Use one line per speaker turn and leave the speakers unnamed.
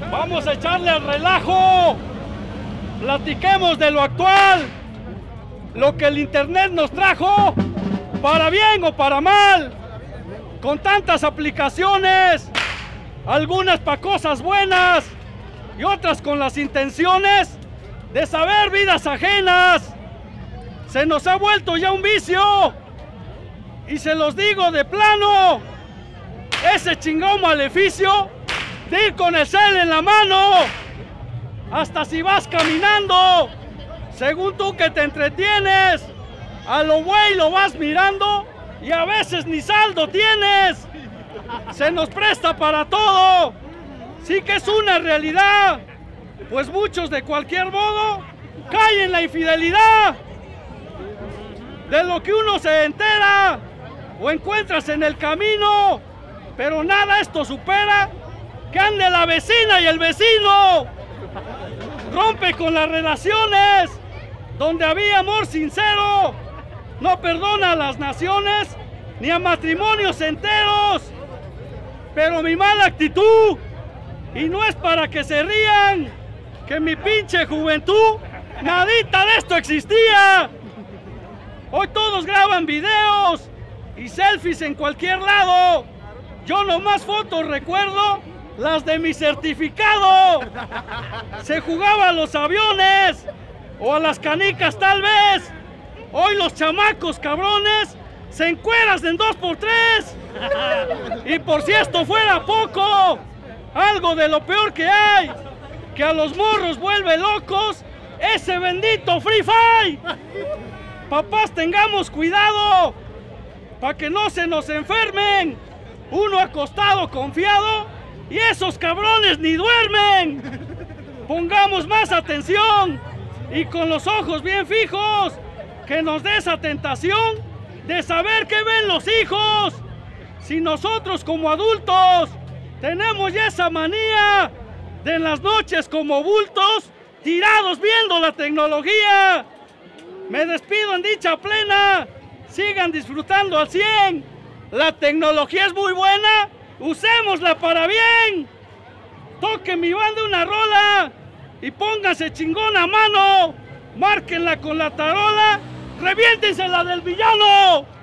Vamos a echarle al relajo. Platiquemos de lo actual, lo que el internet nos trajo, para bien o para mal, con tantas aplicaciones, algunas para cosas buenas y otras con las intenciones de saber vidas ajenas. Se nos ha vuelto ya un vicio, y se los digo de plano, ese chingón maleficio de ir con el cel en la mano, hasta si vas caminando, según tú que te entretienes, a lo güey lo vas mirando y a veces ni saldo tienes. Se nos presta para todo, sí que es una realidad, pues muchos de cualquier modo caen en la infidelidad. De lo que uno se entera o encuentras en el camino, pero nada esto supera que ande la vecina y el vecino. Rompe con las relaciones donde había amor sincero, no perdona a las naciones ni a matrimonios enteros. Pero mi mala actitud, y no es para que se rían, que en mi pinche juventud nadita de esto existía. Hoy todos graban videos y selfies en cualquier lado. Yo nomás fotos recuerdo las de mi certificado. Se jugaba a los aviones o a las canicas tal vez. Hoy los chamacos cabrones se encueran en 2x3. Y por si esto fuera poco, algo de lo peor que hay, que a los morros vuelve locos, ese bendito Free Fire. Papás, tengamos cuidado para que no se nos enfermen. Uno acostado confiado y esos cabrones ni duermen. Pongamos más atención y con los ojos bien fijos, que nos dé esa tentación de saber qué ven los hijos. Si nosotros como adultos tenemos ya esa manía de en las noches como bultos tirados viendo la tecnología. Me despido en dicha plena, sigan disfrutando al 100. La tecnología es muy buena, usémosla para bien. Toque mi banda una rola y pónganse chingón a mano. Márquenla con la tarola, reviéntensela del villano.